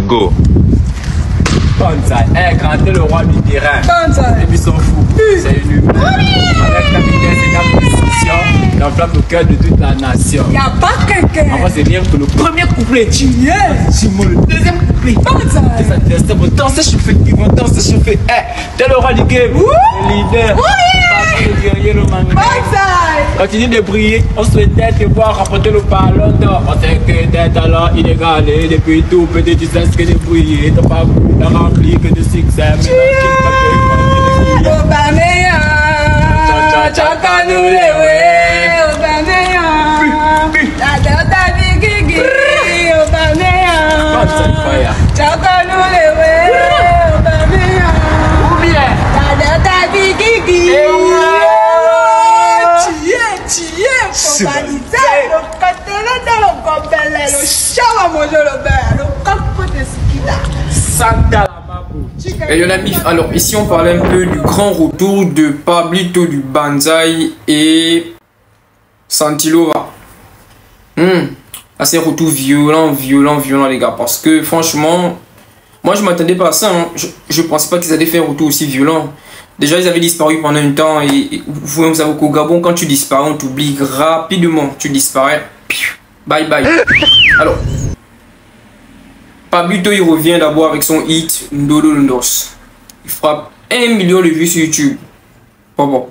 Go. Banzai, quand t'es le roi du terrain, les puis s'en fout, c'est une humaine. Avec ta vitesse et ta précision, t'enflamme le cœur de toute la nation. Y'a pas quelqu'un. En fait, c'est bien que le premier couplet, tu le deuxième couplet. Tes adversaires vont danser chauffer, ils vont danser chauffer. T'es le roi du game, le leader, le guerrier, le manga. Continue de briller, on souhaitait te voir remporter le ballon d'or. On sait que tes talents inégalés, depuis tout petit, tu sais ce que de briller. Ton parcours n'a rempli que de succès. Et les amis, alors ici on parlait un peu du grand retour de Pablito du Banzai et Santilova. C'est un retour violent les gars, parce que franchement, moi je m'attendais pas à ça, hein. Je pensais pas qu'ils allaient faire un retour aussi violent. Déjà ils avaient disparu pendant un temps et vous savez qu'au Gabon quand tu disparais on t'oublie rapidement, tu disparais, bye bye. Alors Pablito il revient d'abord avec son hit Ndodo Ndos. Il frappe 1 million de vues sur YouTube. Bon.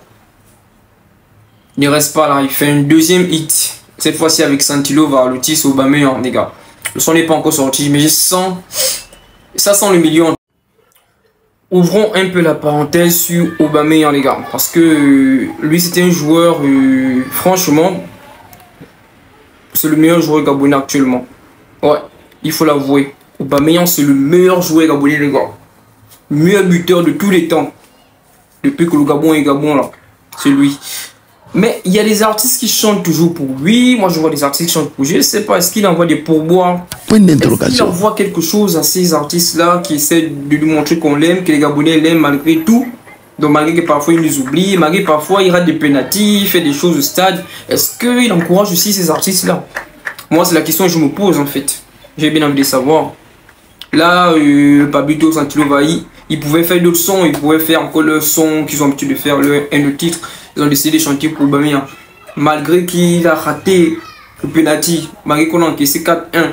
Il ne reste pas là, il fait un deuxième hit. Cette fois-ci avec Santilova, le titre Aubameyang les gars. Le son n'est pas encore sorti mais je sens, ça sent le million. Ouvrons un peu la parenthèse sur Aubameyang les gars. Parce que lui c'était un joueur, franchement, c'est le meilleur joueur gabonais actuellement. Ouais, il faut l'avouer. Aubameyang c'est le meilleur joueur gabonais les gars. Meilleur buteur de tous les temps. Depuis que le Gabon est Gabon là. C'est lui. Mais il y a des artistes qui chantent toujours pour lui. Moi je vois des artistes qui chantent pour lui. Je ne sais pas, est-ce qu'il envoie des pourboires? Est-ce qu'il envoie quelque chose à ces artistes là qui essaient de lui montrer qu'on l'aime, que les Gabonais l'aiment malgré tout? Donc malgré que parfois il les oublie, malgré que parfois il rate des pénaltys, il fait des choses au stade. Est-ce qu'il encourage aussi ces artistes là? Moi c'est la question que je me pose en fait. J'ai bien envie de savoir. Là, Pablito, Santilova, ils pouvaient faire d'autres sons, ils pouvaient faire encore le son qu'ils ont l'habitude de faire, un autre titre. Ils ont décidé de chanter pour Aubameyang. Malgré qu'il a raté le penalty, malgré qu'on a encaissé 4-1.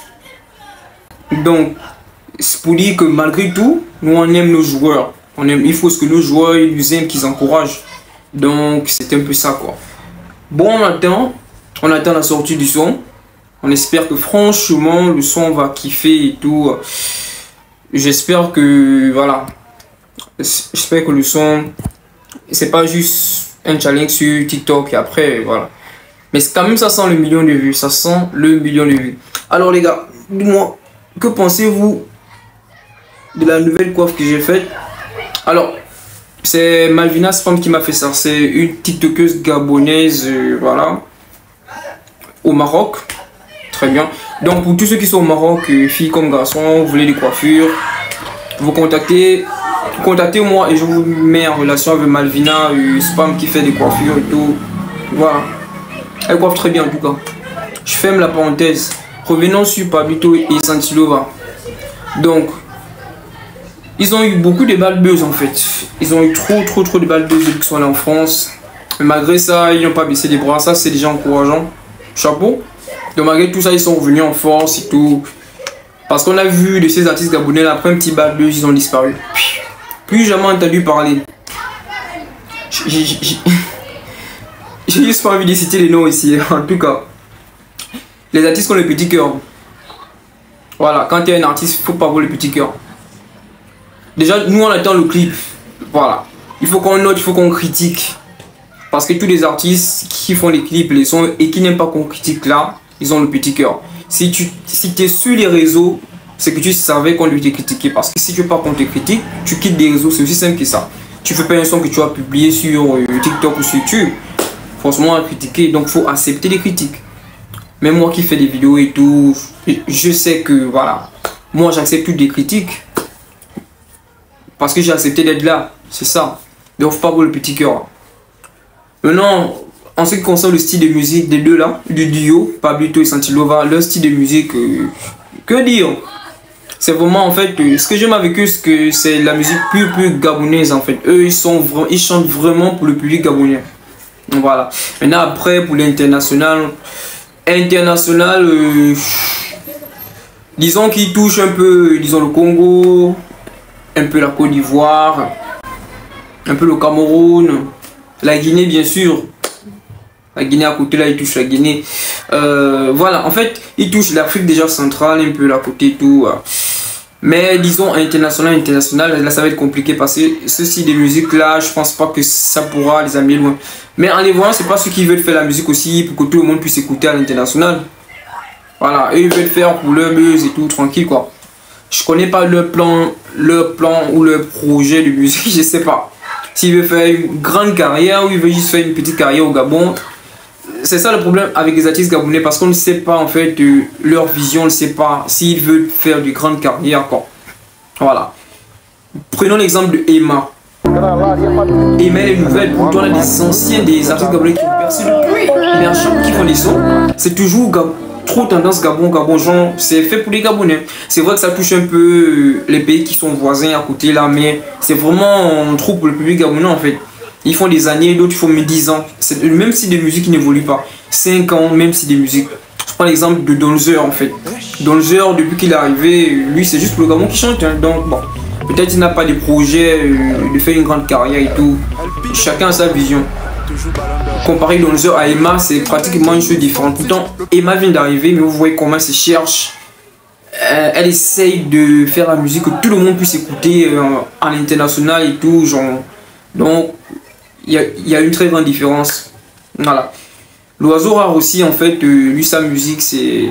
Donc, c'est pour dire que malgré tout, nous on aime nos joueurs. Il faut ce que nos joueurs ils nous aiment, qu'ils encouragent. Donc, c'est un peu ça quoi. Bon, on attend la sortie du son. On espère que franchement le son va kiffer et tout. J'espère que voilà. J'espère que le son c'est pas juste un challenge sur TikTok et après voilà. Mais quand même ça sent le million de vues. Ça sent le million de vues. Alors les gars, dis-moi, que pensez-vous de la nouvelle coiffe que j'ai faite? Alors, c'est Malvina Spam qui m'a fait ça. C'est une TikTokeuse gabonaise, voilà, au Maroc. Très bien. Donc pour tous ceux qui sont au Maroc, filles comme garçons, vous voulez des coiffures, vous contactez-moi et je vous mets en relation avec Malvina Spam qui fait des coiffures et tout. Voilà. Elle coiffe très bien en tout cas. Je ferme la parenthèse. Revenons sur Pablito et Santilova. Donc, ils ont eu beaucoup de bad buzz en fait. Ils ont eu trop de bad buzz depuis qu'ils sont allés en France. Mais malgré ça, ils n'ont pas baissé les bras. Ça c'est déjà encourageant. Chapeau. Donc malgré tout ça, ils sont revenus en force et tout. Parce qu'on a vu de ces artistes gabonais là, après un petit bad buzz, ils ont disparu. Plus jamais entendu parler. J'ai juste pas envie de citer les noms ici. En tout cas, les artistes ont le petit cœur. Voilà, quand tu es un artiste, il faut pas avoir le petit cœur. Déjà, nous on attend le clip. Voilà. Il faut qu'on note, il faut qu'on critique. Parce que tous les artistes qui font les clips, les sons et qui n'aiment pas qu'on critique là, ils ont le petit cœur. Si tu es sur les réseaux, c'est que tu savais qu'on lui était critiqué. Parce que si tu veux pas qu'on te critique, tu quittes des réseaux, c'est aussi simple que ça. Tu fais pas un son que tu as publié sur TikTok ou sur YouTube, forcément à critiquer, donc faut accepter les critiques. Même moi qui fais des vidéos et tout, je sais que voilà, moi j'accepte toutes les critiques. Parce que j'ai accepté d'être là, c'est ça. Donc faut pas avoir le petit cœur. Maintenant, en ce qui concerne le style de musique des deux là, du duo, Pablito et Santilova, leur style de musique, que dire? C'est vraiment en fait ce que j'aime avec eux, c'est que c'est la musique plus gabonaise en fait. Eux ils chantent vraiment pour le public gabonais. Donc voilà. Maintenant après pour l'international, disons qu'ils touchent un peu, disons le Congo, un peu la Côte d'Ivoire, un peu le Cameroun, la Guinée bien sûr. La Guinée à côté là, ils touchent la Guinée. Voilà, en fait, ils touchent l'Afrique déjà centrale, un peu là côté et tout. Mais disons international, là ça va être compliqué parce que ceci des musiques là, je pense pas que ça pourra les amener loin. Mais en les voyant, c'est pas ceux qui veulent faire la musique aussi pour que tout le monde puisse écouter à l'international. Voilà, eux ils veulent faire pour leur buzz et tout, tranquille quoi. Je connais pas leur plan ou leur projet de musique, je sais pas. S'ils veulent faire une grande carrière ou ils veulent juste faire une petite carrière au Gabon. C'est ça le problème avec les artistes gabonais parce qu'on ne sait pas en fait leur vision, on ne sait pas s'ils veulent faire de grandes carrières quoi. Voilà. Prenons l'exemple de Emma. Emma est nouvelle, pourtant on a des anciens des artistes gabonais qui ont percé depuis. Mais à chaque fois qu'ils font des sons, c'est toujours trop tendance Gabon, genre c'est fait pour les Gabonais. C'est vrai que ça touche un peu les pays qui sont voisins à côté là, mais c'est vraiment trop pour le public gabonais en fait. Ils font des années, d'autres font 10 ans. C'est le même style de musique qui n'évolue pas. 5 ans, même style de musique. Je prends l'exemple de Donzer en fait. Donzer, depuis qu'il est arrivé, lui c'est juste pour le Gabon qui chante. Hein. Donc bon, peut-être qu'il n'a pas de projet de faire une grande carrière et tout. Chacun a sa vision. Comparer Donzer à Emma, c'est pratiquement une chose différente. Pourtant, Emma vient d'arriver, mais vous voyez comment elle se cherche. Elle essaye de faire la musique que tout le monde puisse écouter à l'international et tout. Genre. Donc, il y a une très grande différence. Voilà. L'oiseau rare aussi, en fait, lui, sa musique, c'est...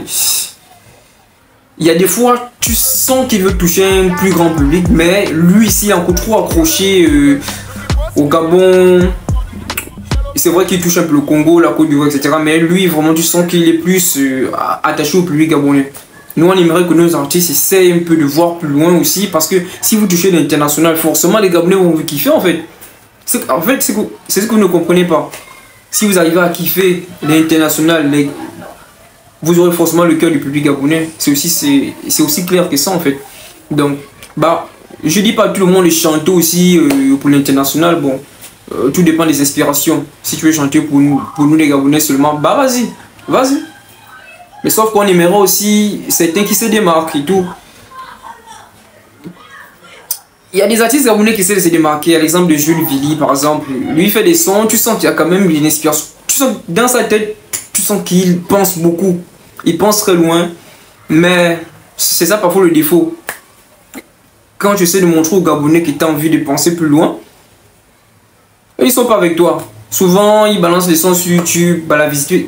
Il y a des fois, tu sens qu'il veut toucher un plus grand public, mais lui, ici, il est encore trop accroché au Gabon. C'est vrai qu'il touche un peu le Congo, la Côte d'Ivoire, etc. Mais lui, vraiment, tu sens qu'il est plus attaché au public gabonais. Nous, on aimerait que nos artistes essayent un peu de voir plus loin aussi, parce que si vous touchez l'international, forcément, les Gabonais vont vous kiffer, en fait. En fait, c'est ce que vous ne comprenez pas. Si vous arrivez à kiffer l'international, vous aurez forcément le cœur du public gabonais. C'est aussi clair que ça en fait. Donc, bah, je dis pas à tout le monde de chanter aussi pour l'international. Bon, tout dépend des inspirations. Si tu veux chanter pour nous les Gabonais seulement, bah vas-y. Mais sauf qu'on aimerait aussi certains qui se démarquent et tout. Il y a des artistes gabonais qui essaient de se démarquer. À l'exemple de Jules Villy, par exemple. Lui, il fait des sons, tu sens qu'il y a quand même une inspiration. Tu sens, dans sa tête, tu sens qu'il pense beaucoup. Il pense très loin. Mais c'est ça parfois le défaut. Quand tu essaies de montrer aux Gabonais que tu as envie de penser plus loin, ils ne sont pas avec toi. Souvent, ils balancent des sons sur YouTube, bah, la visite.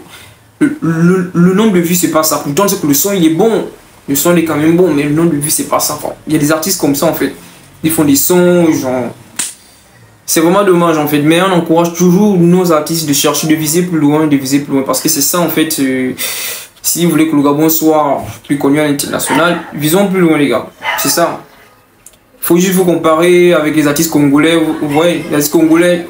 Le nombre de vues, c'est pas ça. Pourtant, c'est que le son, il est bon. Le son est quand même bon, mais le nombre de vues, c'est pas ça. Il y a des artistes comme ça, en fait. Ils font des sons, genre... C'est vraiment dommage en fait, mais on encourage toujours nos artistes de chercher, de viser plus loin, parce que c'est ça en fait, si vous voulez que le Gabon soit plus connu à l'international, visons plus loin les gars, c'est ça. Faut juste vous comparer avec les artistes congolais, vous voyez, les artistes congolais,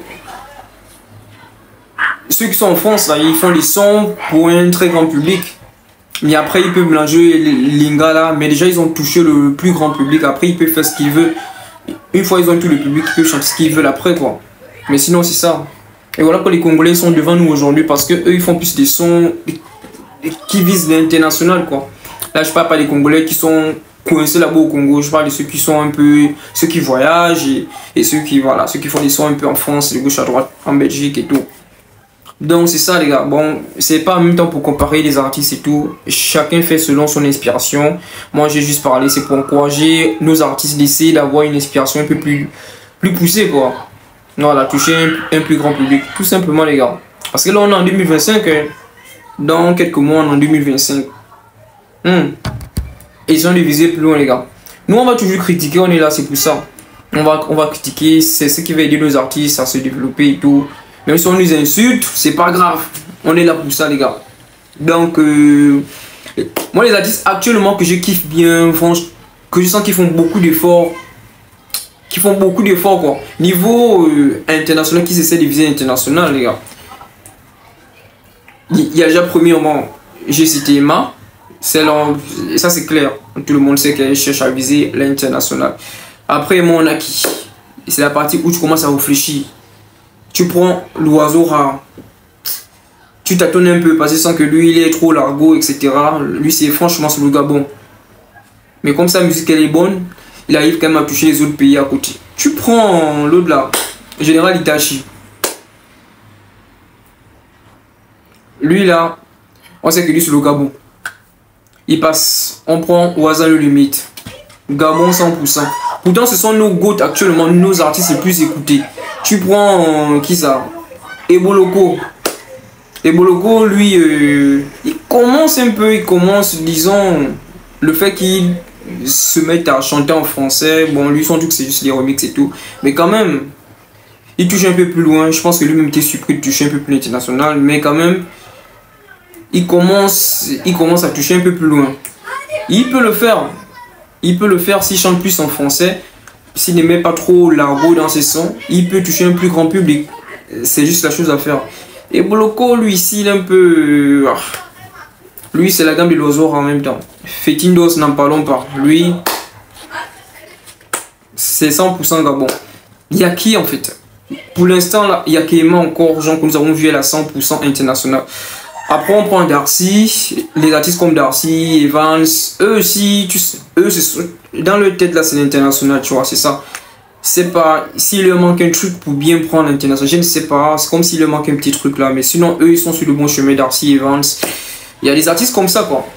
ceux qui sont en France, là, ils font des sons pour un très grand public, mais après ils peuvent mélanger les lingala, mais déjà ils ont touché le plus grand public, après ils peuvent faire ce qu'ils veulent. Une fois ils ont tout le public, ils peuvent chanter ce qu'ils veulent après quoi. Mais sinon c'est ça. Et voilà que les Congolais sont devant nous aujourd'hui parce que eux ils font plus des sons qui visent l'international quoi. Là je parle pas des Congolais qui sont coincés là-bas au Congo, je parle de ceux qui sont un peu, ceux qui voyagent et ceux qui font des sons un peu en France, de gauche à droite, en Belgique et tout. Donc c'est ça les gars, bon c'est pas en même temps pour comparer les artistes et tout, chacun fait selon son inspiration. Moi j'ai juste parlé, c'est pour encourager nos artistes d'essayer d'avoir une inspiration un peu plus poussée quoi. Voilà, toucher un plus grand public, tout simplement les gars. Parce que là on est en 2025, dans quelques mois on est en 2025. Essayons de viser plus loin les gars. Nous on va toujours critiquer, on est là, c'est pour ça. On va critiquer, c'est ce qui va aider nos artistes à se développer et tout. Même si on nous insulte, c'est pas grave. On est là pour ça, les gars. Donc, moi, les artistes actuellement que je kiffe bien, que je sens qu'ils font beaucoup d'efforts. Quoi. Niveau international, qui essaie de viser international, les gars. Il y a déjà premièrement, j'ai cité Emma. Ça, c'est clair. Tout le monde sait qu'elle cherche à viser l'international. Après, moi, on a qui? C'est la partie où tu commences à réfléchir. Tu prends l'oiseau rare. Tu tâtonnes un peu parce que tu sens que lui, il est trop largo, etc. Lui, c'est franchement sur le Gabon. Mais comme sa musique, elle est bonne, il arrive quand même à toucher les autres pays à côté. Tu prends l'autre là, Général Itachi. Lui là, on sait que lui, c'est le Gabon. Il passe. On prend Waza le limite. Gabon 100%. Pourtant, ce sont nos GOAT actuellement, nos artistes les plus écoutés. Tu prends qui ça? Eboloko. Eboloko, lui, il commence un peu, disons, le fait qu'il se mette à chanter en français. Bon, lui, son truc, c'est juste les remixes et tout. Mais quand même, il touche un peu plus loin. Je pense que lui-même était surpris de toucher un peu plus international. Mais quand même, il commence à toucher un peu plus loin. Il peut le faire. Il peut le faire s'il chante plus en français. S'il ne met pas trop l'argot dans ses sons, il peut toucher un plus grand public. C'est juste la chose à faire. Et Boloko, lui, ici, il est un peu... Lui, c'est la gamme de l'oiseau en même temps. Fetindos, n'en parlons pas. Lui, c'est 100% Gabon. Il y a qui, en fait? Pour l'instant, là, il y a Kéma encore, gens que nous avons vu à la 100% international. Après, on prend Darcy, les artistes comme Darcy, Evans, eux aussi, eux, dans leur tête, là, c'est l'international, tu vois, c'est ça. C'est pas, s'il leur manque un truc pour bien prendre l'international, je ne sais pas, c'est comme s'il leur manque un petit truc là, mais sinon, eux, ils sont sur le bon chemin, Darcy, Evans. Il y a des artistes comme ça, quoi.